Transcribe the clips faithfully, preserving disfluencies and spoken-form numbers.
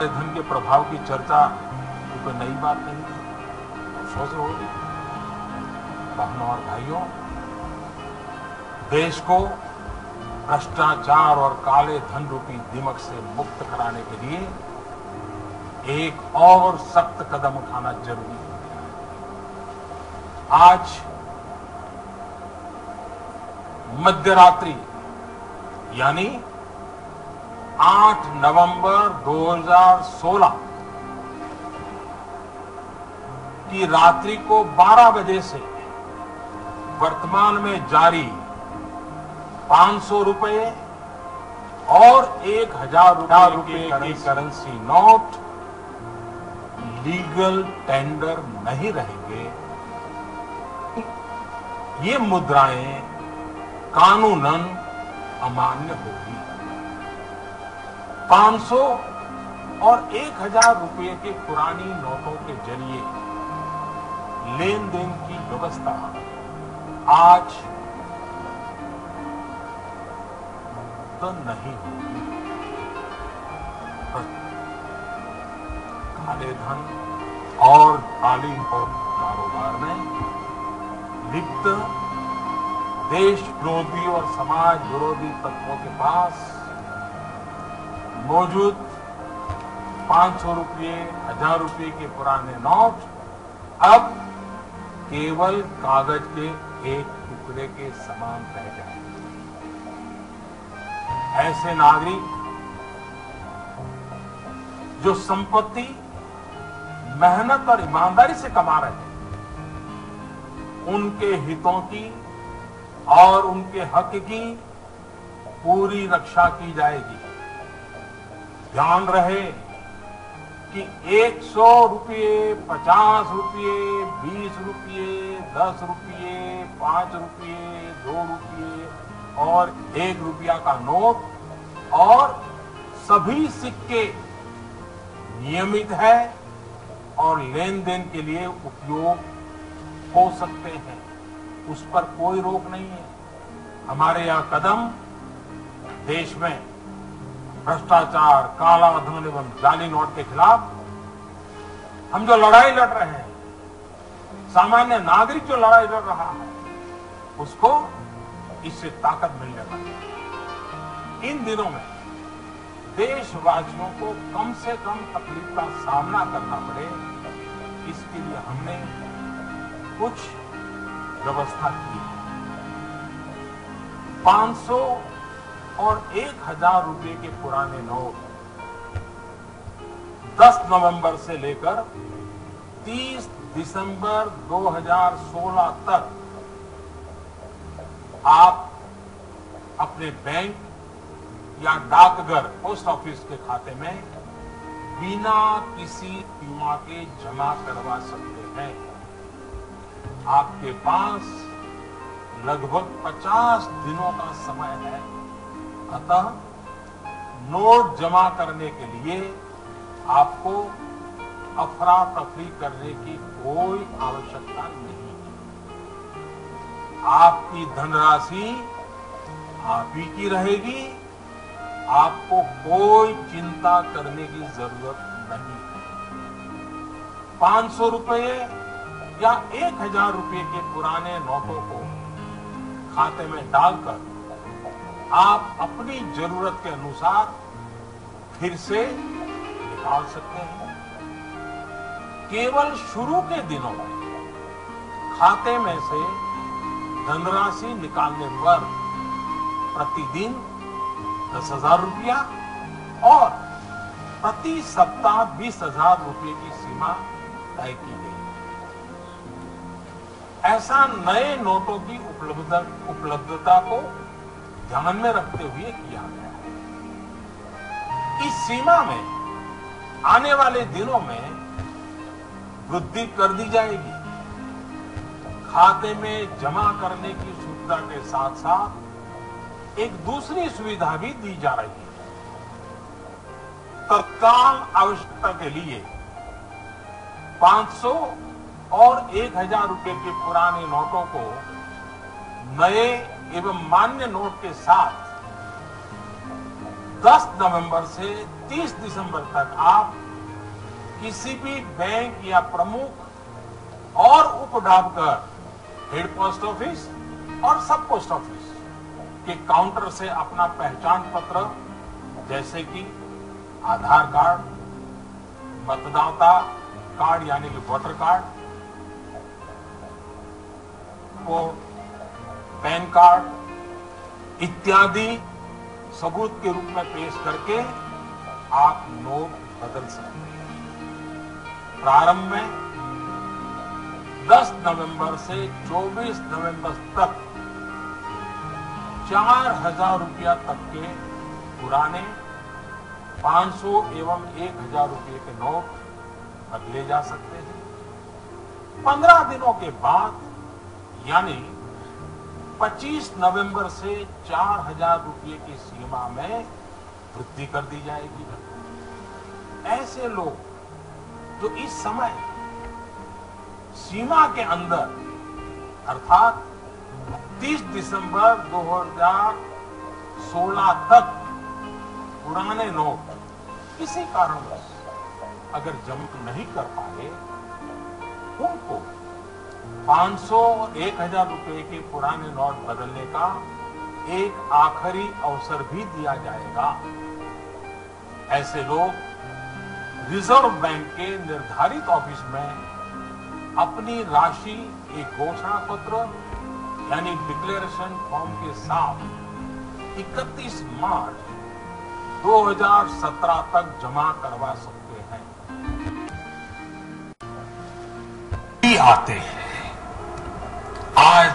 धन के प्रभाव की चर्चा कोई नई बात नहीं है, वर्षों से हो रही। बहनों और भाइयों, देश को भ्रष्टाचार और काले धन रूपी दीमक से मुक्त कराने के लिए एक और सख्त कदम उठाना जरूरी है। आज मध्यरात्रि यानी आठ नवंबर दो हज़ार सोलह की रात्रि को बारह बजे से वर्तमान में जारी पांच सौ रुपए और एक हजार रुपए की करेंसी नोट लीगल टेंडर नहीं रहेंगे। ये मुद्राएं कानूनन अमान्य होगी। पांच सौ और एक हजार रुपए के पुरानी नोटों के जरिए लेन देन की व्यवस्था आज तो नहीं होगी। काले धन और काली और कारोबार में लिप्त देश विरोधी और समाज विरोधी तत्वों के पास मौजूद पांच सौ रुपये हजार रुपये के पुराने नोट अब केवल कागज के एक टुकड़े के समान रह जाएंगे। ऐसे नागरिक जो संपत्ति मेहनत और ईमानदारी से कमा रहे हैं, उनके हितों की और उनके हक की पूरी रक्षा की जाएगी। ध्यान रहे कि एक सौ रुपये, पचास रुपये, बीस रुपये, दस रुपये, पांच रुपये, दो रुपये और एक रुपया का नोट और सभी सिक्के नियमित है और लेन देन के लिए उपयोग हो सकते हैं, उस पर कोई रोक नहीं है। हमारे यह कदम देश में भ्रष्टाचार, काला धन एवं जाली नोट के खिलाफ हम जो लड़ाई लड़ रहे हैं, सामान्य नागरिक जो लड़ाई लड़ रहा है, उसको इससे ताकत मिलने वाली है। इन दिनों में देशवासियों को कम से कम तकलीफ का सामना करना पड़े, इसके लिए हमने कुछ व्यवस्था की है। पांच सौ और एक हजार रुपए के पुराने नोट दस नवंबर से लेकर तीस दिसंबर दो हज़ार सोलह तक आप अपने बैंक या डाकघर पोस्ट ऑफिस के खाते में बिना किसी सीमा के जमा करवा सकते हैं। आपके पास लगभग पचास दिनों का समय है, अतः नोट जमा करने के लिए आपको अफरा तफरी करने की कोई आवश्यकता नहीं है। आपकी धनराशि आप ही की रहेगी, आपको कोई चिंता करने की जरूरत नहीं है। पांच सौ रुपये या एक हजार रुपये के पुराने नोटों को खाते में डालकर आप अपनी जरूरत के अनुसार फिर से निकाल सकते हैं। केवल शुरू के दिनों में खाते में से धनराशि निकालने पर प्रतिदिन दस हजार रुपया और प्रति सप्ताह बीस हजार रुपये की सीमा तय की गई। ऐसा नए नोटों की उपलब्ध उपलब्धता को ध्यान में रखते हुए किया गया है। इस सीमा में आने वाले दिनों में वृद्धि कर दी जाएगी। खाते में जमा करने की सुविधा के साथ साथ एक दूसरी सुविधा भी दी जा रही है। तत्काल आवश्यकता के लिए पांच सौ और एक हजार रुपए के पुराने नोटों को नए एवं मान्य नोट के साथ दस नवंबर से तीस दिसंबर तक आप किसी भी बैंक या प्रमुख और उप डाकघर, हेड पोस्ट ऑफिस और सब पोस्ट ऑफिस के काउंटर से अपना पहचान पत्र जैसे कि आधार कार्ड, मतदाता कार्ड यानी कि वोटर कार्ड, वो पैन कार्ड इत्यादि सबूत के रूप में पेश करके आप नोट बदल सकते हैं। प्रारंभ में दस नवंबर से चौबीस नवंबर तक चार हजार रुपया तक के पुराने पांच सौ एवं एक हजार रुपये के नोट बदले जा सकते हैं। पंद्रह दिनों के बाद यानी पच्चीस नवंबर से चार हजार रुपये की सीमा में वृद्धि कर दी जाएगी। ऐसे लोग जो इस समय सीमा के अंदर अर्थात तीस दिसंबर दो हजार सोलह तक पुराने नोट किसी कारणवश अगर जमा नहीं कर पाए, उनको पांच सौ और एक हजार रुपए के पुराने नोट बदलने का एक आखिरी अवसर भी दिया जाएगा। ऐसे लोग रिजर्व बैंक के निर्धारित ऑफिस में अपनी राशि एक घोषणा पत्र यानी डिक्लेरेशन फॉर्म के साथ इकतीस मार्च दो हजार सत्रह तक जमा करवा सकते हैं। आते हैं आज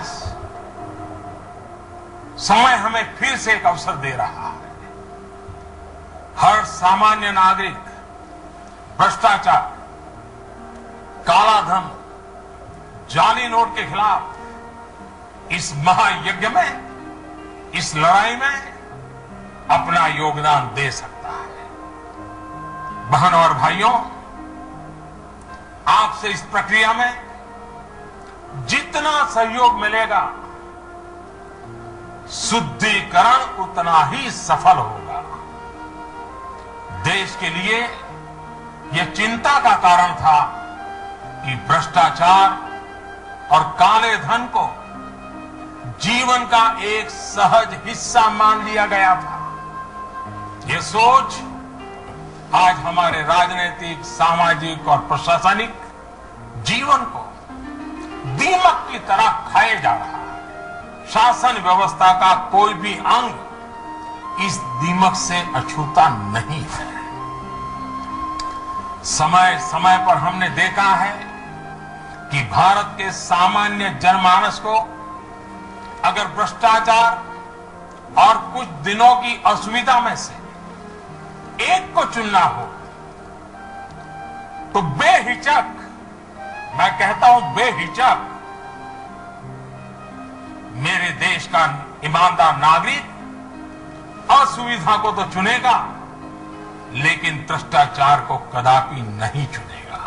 समय हमें फिर से एक अवसर दे रहा है। हर सामान्य नागरिक भ्रष्टाचार, काला धन, जाली नोट के खिलाफ इस महायज्ञ में, इस लड़ाई में अपना योगदान दे सकता है। बहनों और भाइयों, आपसे इस प्रक्रिया में जितना सहयोग मिलेगा, शुद्धिकरण उतना ही सफल होगा। देश के लिए यह चिंता का कारण था कि भ्रष्टाचार और काले धन को जीवन का एक सहज हिस्सा मान लिया गया था। यह सोच आज हमारे राजनीतिक, सामाजिक और प्रशासनिक जीवन को दीमक की तरह खाए जा रहा है। शासन व्यवस्था का कोई भी अंग इस दीमक से अछूता नहीं है। समय समय पर हमने देखा है कि भारत के सामान्य जनमानस को अगर भ्रष्टाचार और कुछ दिनों की असुविधा में से एक को चुनना हो तो बेहिचक, मैं कहता हूं बेहिचक, मेरे देश का ईमानदार नागरिक असुविधा को तो चुनेगा, लेकिन भ्रष्टाचार को कदापि नहीं चुनेगा।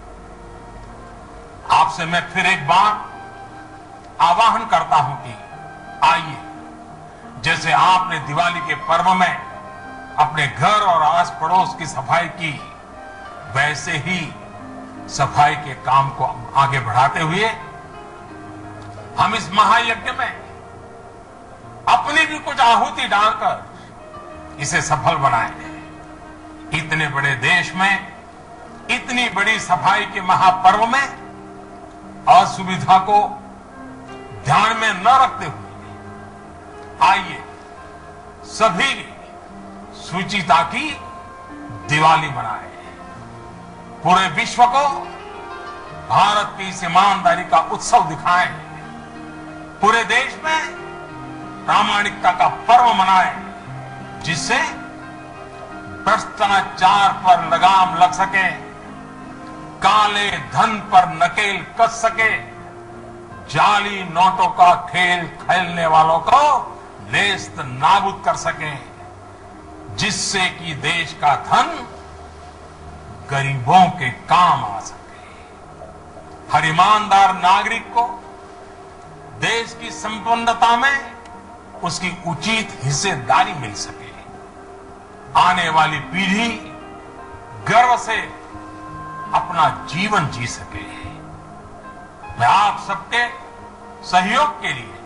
आपसे मैं फिर एक बार आह्वान करता हूं कि आइए, जैसे आपने दिवाली के पर्व में अपने घर और आस पड़ोस की सफाई की, वैसे ही सफाई के काम को आगे बढ़ाते हुए हम इस महायज्ञ में अपनी भी कुछ आहुति डालकर इसे सफल बनाएं। इतने बड़े देश में इतनी बड़ी सफाई के महापर्व में असुविधा को ध्यान में न रखते हुए आइए सभी शुचिता की दिवाली मनाएं। पूरे विश्व को भारत की इस ईमानदारी का उत्सव दिखाएं। पूरे देश में प्रामाणिकता का पर्व मनाएं, जिससे भ्रष्टाचार पर लगाम लग सके, काले धन पर नकेल कस सके, जाली नोटों का खेल खेलने वालों को नेस्त नाबूद कर सके, जिससे कि देश का धन गरीबों के काम आ सके। हर ईमानदार नागरिक को देश की संपन्नता में उसकी उचित हिस्सेदारी मिल सके। आने वाली पीढ़ी गर्व से अपना जीवन जी सके। मैं आप सबके सहयोग के लिए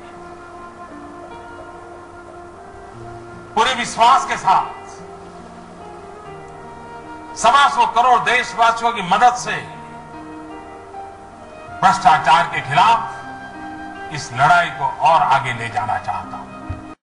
पूरे विश्वास के साथ सवा सौ करोड़ देशवासियों की मदद से भ्रष्टाचार के खिलाफ इस लड़ाई को और आगे ले जाना चाहता हूं।